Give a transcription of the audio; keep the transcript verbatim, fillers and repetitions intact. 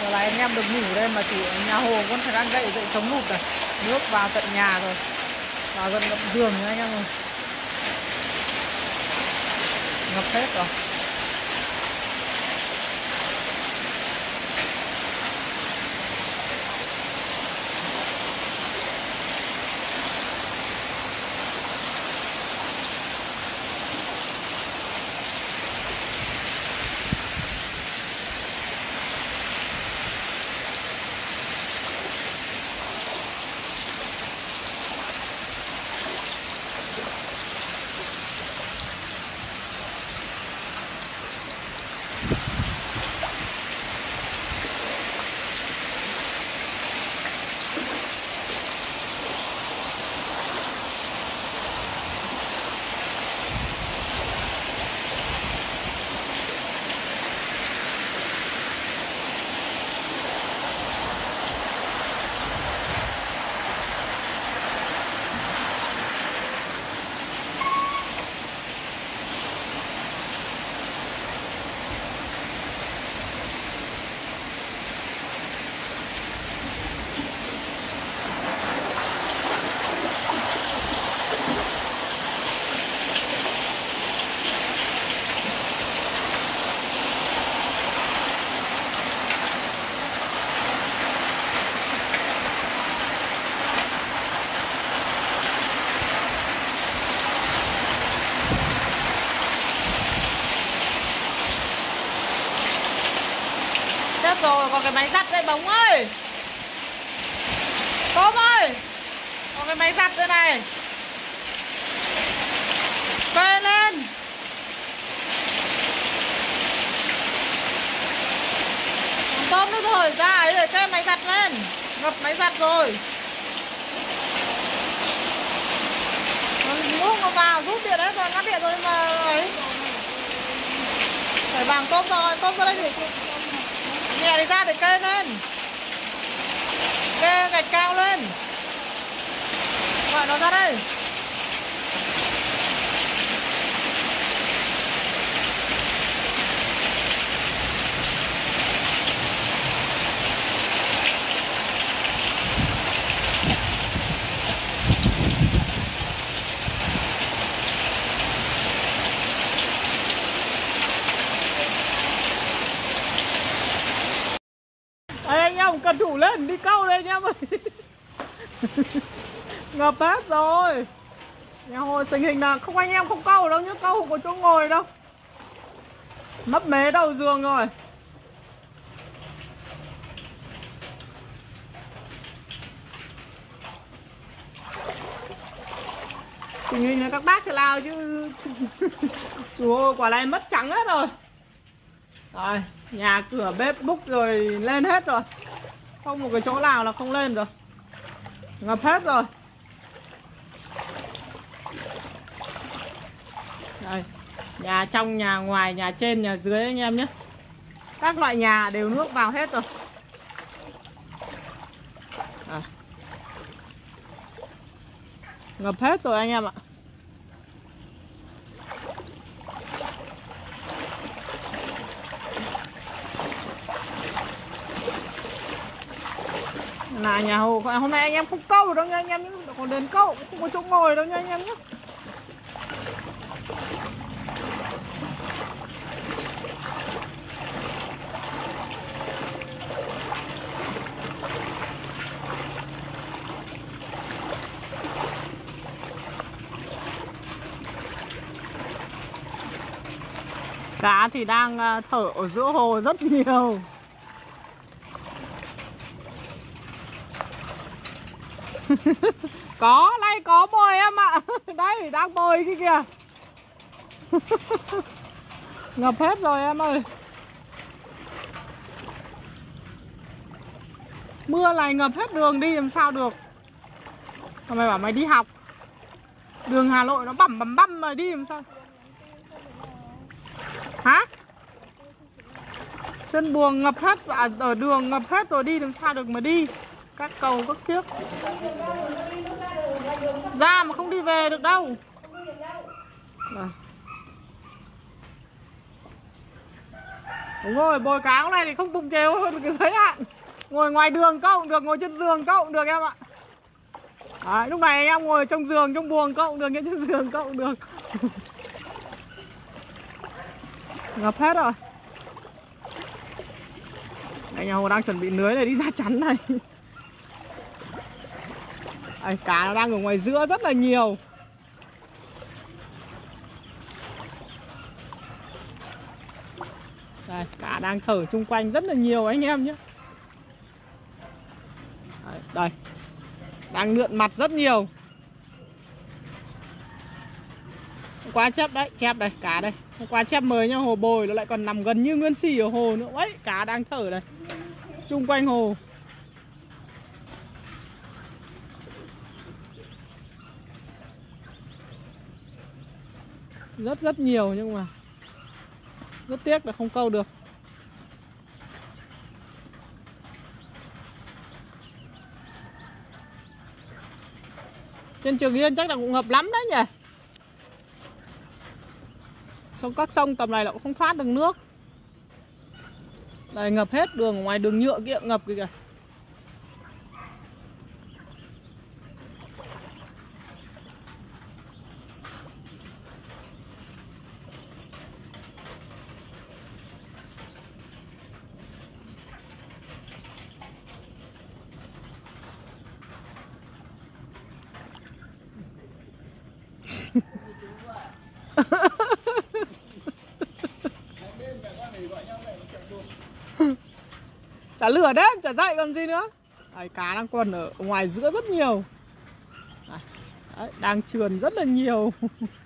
Giờ này anh em được ngủ đây mà chủ nhà Hồ vẫn phải đang dậy dậy chống lụt này. Nước vào tận nhà rồi. Vào gần ngập giường nữa anh em ơi. Ngập hết rồi. Rồi, còn cái máy giặt đây Bóng ơi. Tôm ơi, còn cái máy giặt đây này. Phê lên. Tôm nó thổi ra ấy để cái máy giặt lên. Ngập máy giặt rồi. Nước nó vào rút điện đấy rồi, ngắt điện rồi mà ấy. Phải vàng tôm rồi, tôm ra đây để nhẹ đi ra để kê lên. Kê gạch cao lên. Gọi nó ra đây. Ê, anh em cần thủ lên đi câu đây anh em ơi. Ngập hết rồi. Nhà Hồ tình hình là không anh em không câu đâu nhá, câu không có chỗ ngồi đâu. Mấp mé đầu giường rồi. Tình hình là các bác thì lao chứ. Chủ Hồ quả này mất trắng hết rồi. Rồi, nhà cửa bếp búc rồi lên hết rồi. Không một cái chỗ nào là không lên rồi. Ngập hết rồi. Đây, nhà trong, nhà ngoài, nhà trên, nhà dưới anh em nhé. Các loại nhà đều nước vào hết rồi. À. Ngập hết rồi anh em ạ. Là nhà Hồ hôm nay anh em không câu được đâu nha anh em nhé. Còn đến câu không có chỗ ngồi đâu nha anh em nhé. Cá thì đang thở ở giữa hồ rất nhiều. Có, nay có bồi em ạ. Đây, đang bồi kia kìa. Ngập hết rồi em ơi. Mưa này ngập hết đường đi làm sao được. Mà mày bảo mày đi học. Đường Hà Nội nó bẩm bẩm băm mà đi làm sao. Hả? Chân buồng ngập hết, à, ở đường ngập hết rồi đi làm sao được mà đi. Các cầu các kiếc ra mà không đi về được đâu. Rồi. Đúng rồi, bồi cá hôm nay thì không bùng kêu hơn cái giới hạn. Ngồi ngoài đường câu cũng được, ngồi trên giường câu cũng được em ạ. Đấy, lúc này anh em ngồi trong giường, trong buồng câu cũng được, trên giường câu cũng được. Ngập hết rồi. Anh nhà Hồ đang chuẩn bị lưới này đi ra chắn này. Đây, cá nó đang ở ngoài giữa rất là nhiều. Đây, cá đang thở chung quanh rất là nhiều anh em nhé. Đây, đây. Đang lượn mặt rất nhiều. Hôm qua chép đấy, chép đây, cá đây. Hôm qua chép mới nha, hồ bồi nó lại còn nằm gần như nguyên xì ở hồ nữa. Đấy, cá đang thở đây. Chung quanh hồ. Rất rất nhiều nhưng mà rất tiếc là không câu được. Trên Trường Yên chắc là cũng ngập lắm đấy nhỉ. Sông các sông tầm này là cũng không thoát được nước. Đây ngập hết đường, ngoài đường nhựa kia ngập kìa kìa. Chả lửa đấy, chả dậy còn gì nữa. Đấy, cá đang còn ở ngoài giữa rất nhiều. Đấy, đang trườn rất là nhiều.